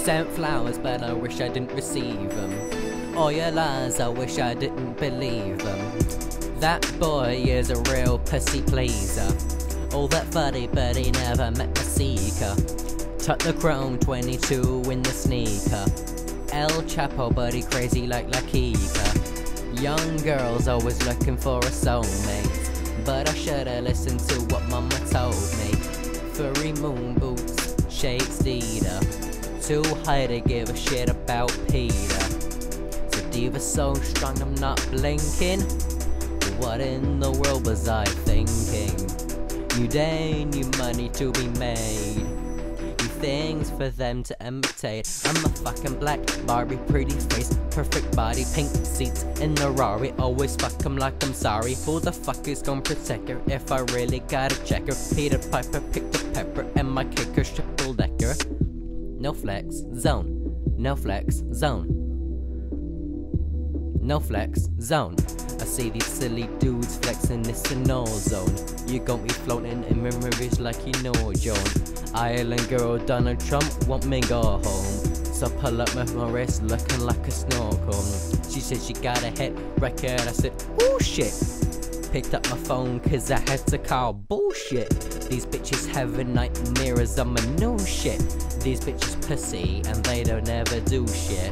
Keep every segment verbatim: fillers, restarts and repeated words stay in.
Sent flowers, but I wish I didn't receive them. All your lies, I wish I didn't believe them. That boy is a real pussy pleaser. All that funny, but he never met the seeker. Tuck the chrome twenty-two in the sneaker. El Chapo, but he crazy like La Kika. Young girls always looking for a soulmate, but I should've listened to what mama told me. Furry moon boots, shakes Dita. Too high to give a shit about Peter. So diva so strong I'm not blinking. What in the world was I thinking? New day, new money to be made. New things for them to imitate. I'm a fucking black Barbie, pretty face, perfect body, pink seats in the Rari. Always fuck 'em like I'm sorry. Who the fuck is gonna protect her if I really gotta check her? Peter Piper picked a pepper and my kicker's triple decker. No flex zone, no flex zone, no flex zone. I see these silly dudes flexing, this a no zone. You got me floating in memories like you know John. Island girl Donald Trump want me go home, so pull up with my wrist looking like a snow cone. She said she got a hit record, I said oh shit. Picked up my phone cause I had to call bullshit. These bitches having nightmares on my new shit. These bitches pussy and they don't ever do shit.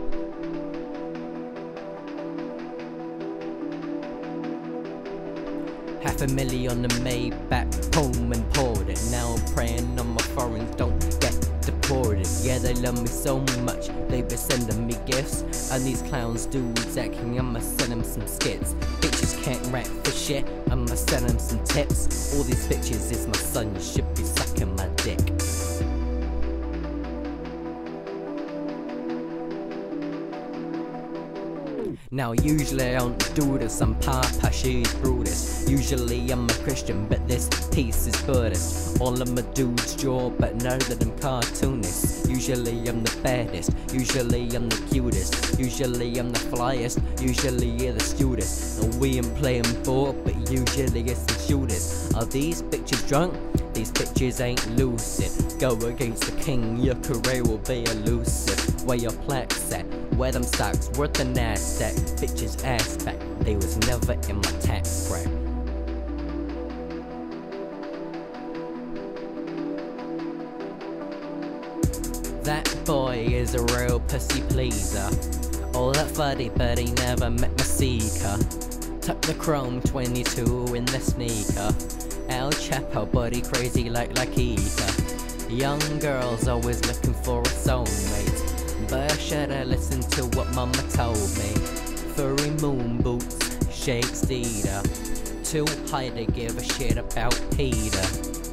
Half a million on the Maybach, home and poured it. Now I'm praying on my foreigns don't get deported. Yeah, they love me so much, they be sending me gifts. And these clowns dudes acting, I'ma send them some skits. Bitches can't rap for shit, I'ma send them some tips. All these bitches is my son, you should be sucking my dick. Now usually I don't do this, I'm Papa, she's Brutus. Usually I'm a Christian, but this piece is Buddhist. All of my dudes draw, but none of them cartoonists. Usually I'm the baddest, usually I'm the cutest. Usually I'm the flyest, usually you're the stupidest. And we ain't playing ball, but usually it's the shooters. Are these bitches drunk? These bitches ain't lucid. Go against the king, your career will be elusive. Where your plaques at? Where them stocks worth the Nasdaq? Bitches ass back, they was never in my tax bracket. That boy is a real pussy pleaser. All that fuddy but he never met my seeker. Tuck the chrome twenty-two in the sneaker. El Chapo but he crazy like La Kika. Young girls always looking for a soulmate, but I should've listened to what mama told me. Furry moon boots, shakes Dita. Too high to give a shit about Peter.